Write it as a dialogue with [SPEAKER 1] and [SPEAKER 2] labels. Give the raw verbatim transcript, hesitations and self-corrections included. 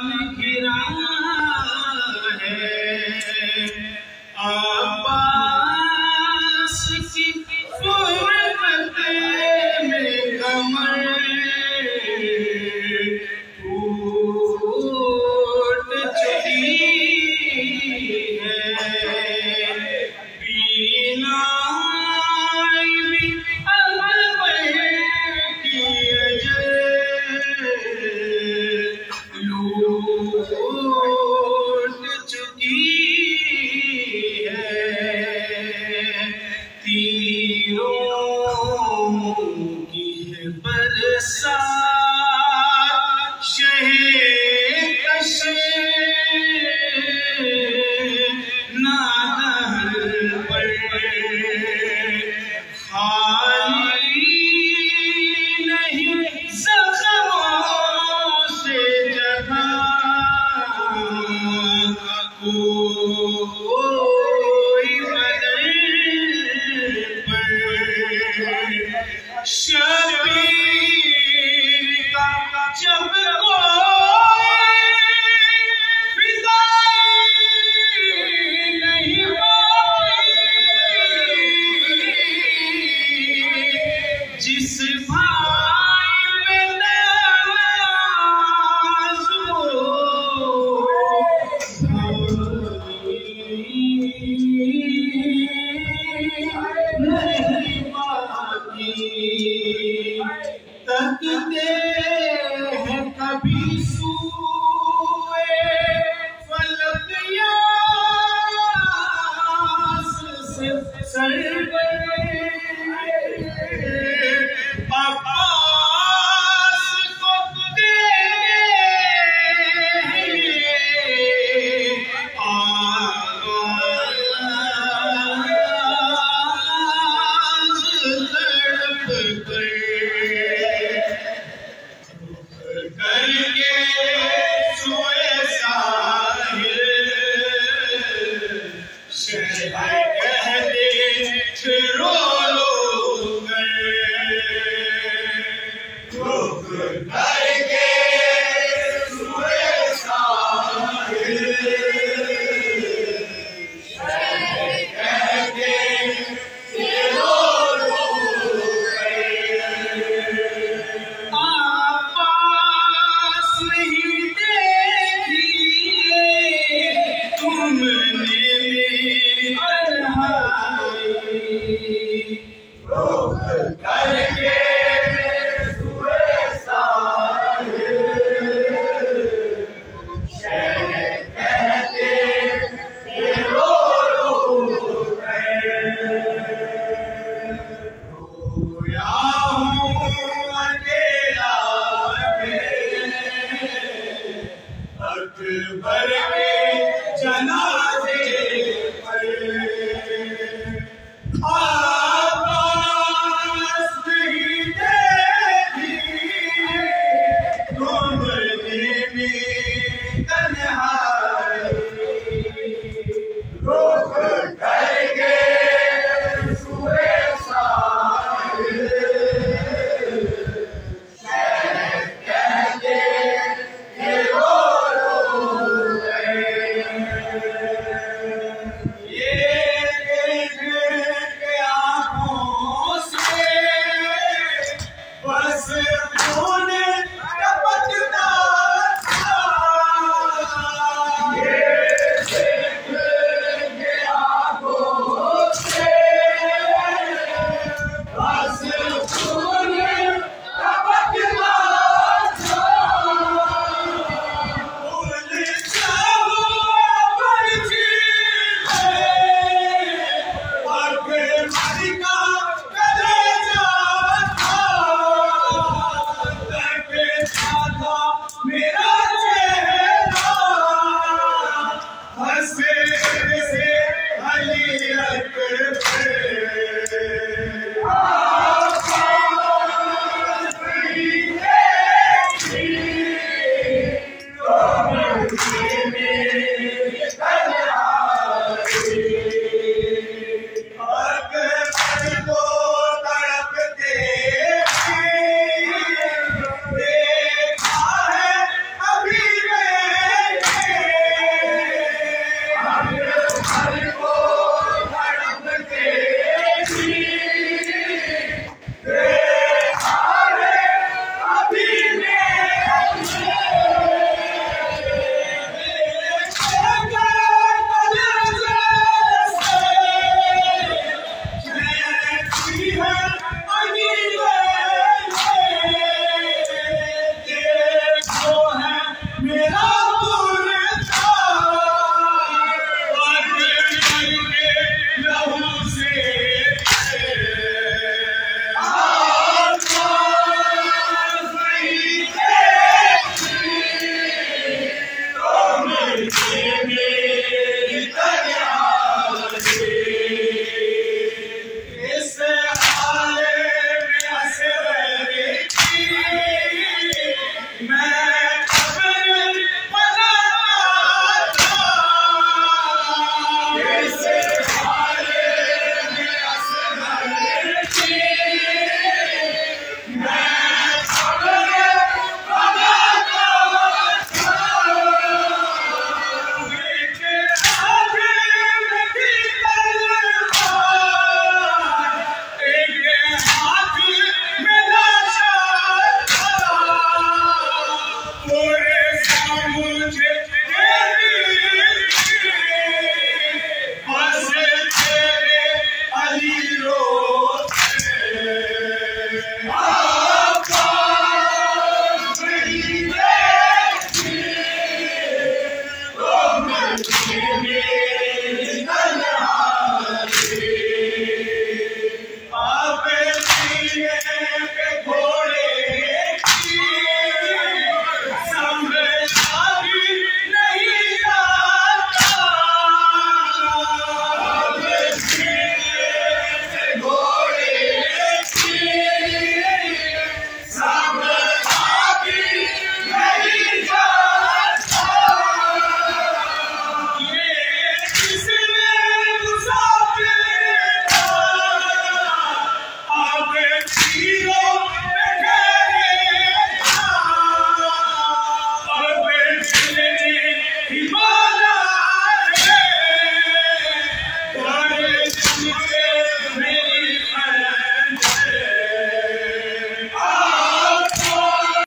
[SPEAKER 1] में घिरा है, आबास की फुरकत में कमर टूट चुकी है। बीनाई भी अकबर की अजर लूट चुकी है। तीरों की है बरसात शहे कशे नादहर पर, खाली नहीं ज़ख्मों से जगह कोई बदल पर। शबीर का जब कोई फिदाई नहीं बाकी, जिस भाई पे नाज हो नहीं बाकी, तकते हैं कभी सूए फलक यास से सरवर। अब्बास को देंगे आवाज़ तड़प कर, करके सोए साहिल शहर कह दे रो रो कर, रुक करके सोए साहिल शहर कह दे रो रो कर। आवाज़ नहीं देखी तुमने मेरी तन्हाई, रुक करके सोए साहिल शहर कहते रो रो कर। रोया हूँ अकेला मैं अकबर